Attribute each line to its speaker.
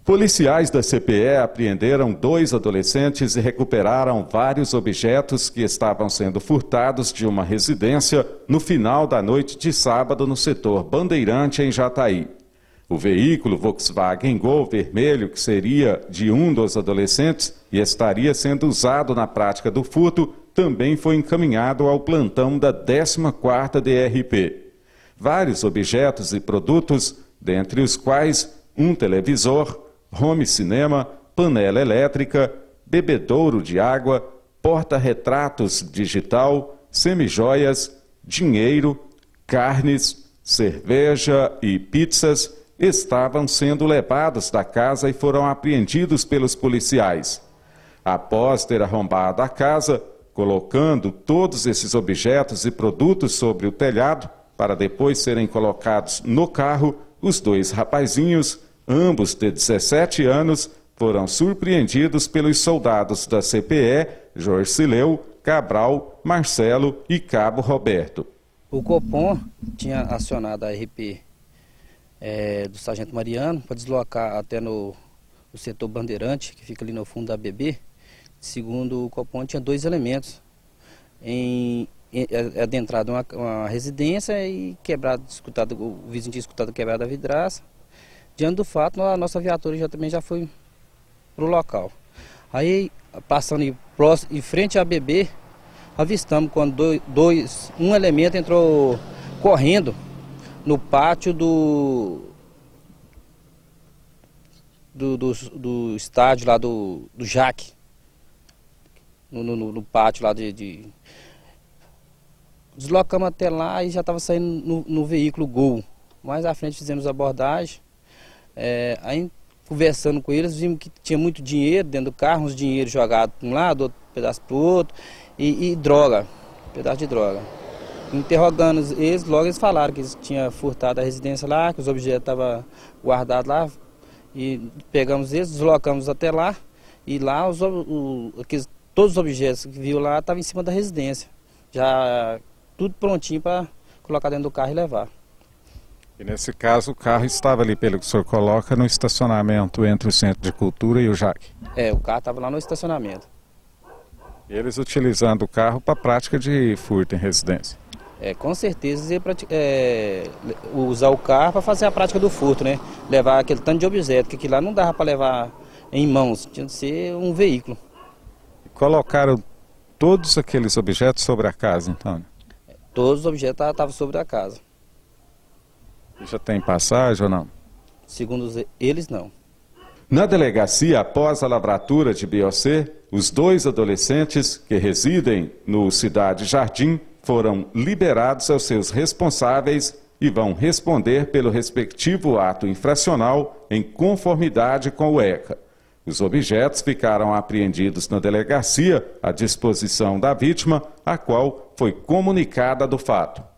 Speaker 1: Policiais da CPE apreenderam 2 adolescentes e recuperaram vários objetos que estavam sendo furtados de uma residência no final da noite de sábado no setor Bandeirante, em Jataí. O veículo Volkswagen Gol vermelho, que seria de um dos adolescentes e estaria sendo usado na prática do furto, também foi encaminhado ao plantão da 14ª DRP. Vários objetos e produtos, dentre os quais um televisor, home cinema, panela elétrica, bebedouro de água, porta-retratos digital, semijoias, dinheiro, carnes, cerveja e pizzas estavam sendo levados da casa e foram apreendidos pelos policiais. Após ter arrombado a casa, colocando todos esses objetos e produtos sobre o telhado, para depois serem colocados no carro, os 2 rapazinhos, ambos de 17 anos, foram surpreendidos pelos soldados da CPE, Jorcileu, Cabral, Marcelo e Cabo Roberto.
Speaker 2: O Copom tinha acionado a RP do Sargento Mariano para deslocar até no setor Bandeirante, que fica ali no fundo da BB. Segundo o Copom, tinha 2 elementos adentrado uma residência e o vizinho tinha escutado quebrada a vidraça. Diante do fato, a nossa viatura também já foi para o local. Aí, passando em frente à BB, avistamos quando um elemento entrou correndo no pátio do estádio lá do Jaque. No pátio lá Deslocamos até lá e já estava saindo no veículo Gol. Mais à frente fizemos a abordagem. Aí, conversando com eles, vimos que tinha muito dinheiro dentro do carro, uns dinheiro jogado para um lado, outro pedaço para o outro, e droga, pedaço de droga. Interrogando eles, logo eles falaram que eles tinham furtado a residência lá, que os objetos estavam guardados lá, e pegamos eles, deslocamos até lá, e lá todos os objetos que viu lá estavam em cima da residência, já tudo prontinho para colocar dentro do carro e levar.
Speaker 1: E nesse caso o carro estava ali, pelo que o senhor coloca, no estacionamento entre o Centro de Cultura e o Jaque?
Speaker 2: O carro estava lá no estacionamento.
Speaker 1: E eles utilizando o carro para a prática de furto em residência?
Speaker 2: Com certeza usar o carro para fazer a prática do furto, né? Levar aquele tanto de objeto, que aquilo lá não dava para levar em mãos, tinha de ser um veículo.
Speaker 1: E colocaram todos aqueles objetos sobre a casa, então?
Speaker 2: Todos os objetos estavam sobre a casa.
Speaker 1: E já tem passagem ou não?
Speaker 2: Segundo eles, não.
Speaker 1: Na delegacia, após a lavratura de BOC, os 2 adolescentes que residem no Cidade Jardim foram liberados aos seus responsáveis e vão responder pelo respectivo ato infracional em conformidade com o ECA. Os objetos ficaram apreendidos na delegacia à disposição da vítima, a qual foi comunicada do fato.